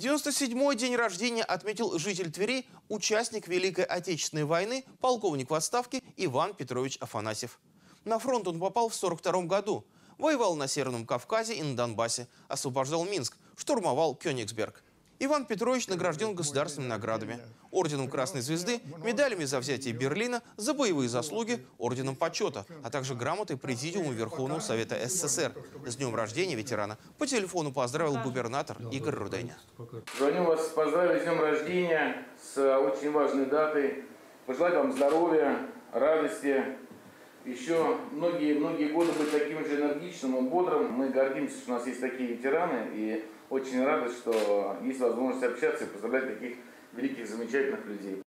97-й день рождения отметил житель Твери, участник Великой Отечественной войны, полковник в отставке Иван Петрович Афанасьев. На фронт он попал в 1942 году. Воевал на Северном Кавказе и на Донбассе, освобождал Минск, штурмовал Кёнигсберг. Иван Петрович награжден государственными наградами: орденом Красной Звезды, медалями за взятие Берлина, за боевые заслуги, орденом почета, а также грамотой Президиума Верховного Совета СССР. С днем рождения ветерана по телефону поздравил губернатор Игорь Руденя. Звоню вас поздравить с днем рождения, с очень важной датой. Пожелать вам здоровья, радости. Еще многие годы быть таким же энергичным и бодрым. Мы гордимся, что у нас есть такие ветераны, и очень рады, что есть возможность общаться и поздравлять таких великих, замечательных людей.